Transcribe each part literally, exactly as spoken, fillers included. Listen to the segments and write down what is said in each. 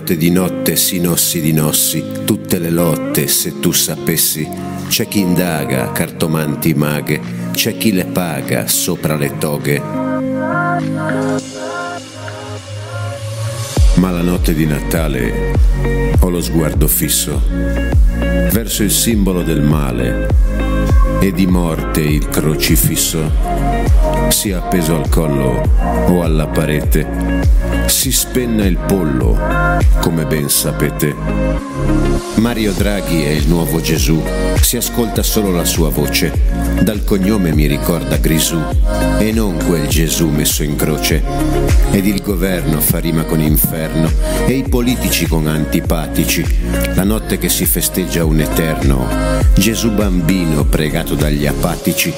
notte di notte si nossi di nossi, tutte le lotte, se tu sapessi. C'è chi indaga, cartomanti maghe, c'è chi le paga sopra le toghe. Ma la notte di Natale ho lo sguardo fisso verso il simbolo del male e di morte il crocifisso. Sia appeso al collo o alla parete, si spenna il pollo, come ben sapete. Mario Draghi è il nuovo Gesù, si ascolta solo la sua voce, dal cognome mi ricorda Grisù, e non quel Gesù messo in croce. Ed il governo fa rima con inferno, e i politici con antipatici, la notte che si festeggia un eterno Gesù bambino pregato dagli apatici.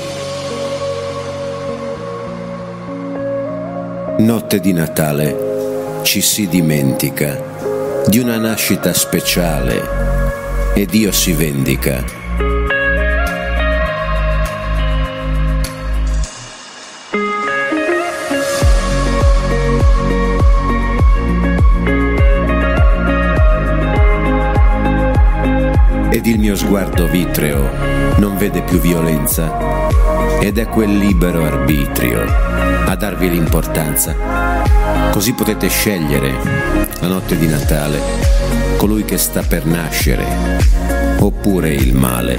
Notte di Natale ci si dimentica di una nascita speciale e Dio si vendica. Ed il mio sguardo vitreo non vede più violenza, ed è quel libero arbitrio a darvi l'importanza. Così potete scegliere la notte di Natale colui che sta per nascere oppure il male.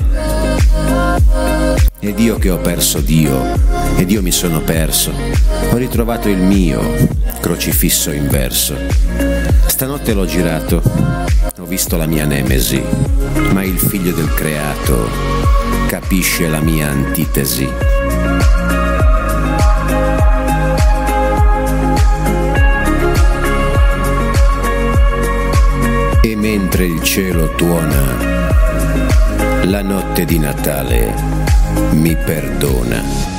Ed io che ho perso Dio ed io mi sono perso, ho ritrovato il mio crocifisso inverso. Stanotte l'ho girato, ho visto la mia nemesi, ma il figlio del creato capisce la mia antitesi. E mentre il cielo tuona, la notte di Natale mi perdona.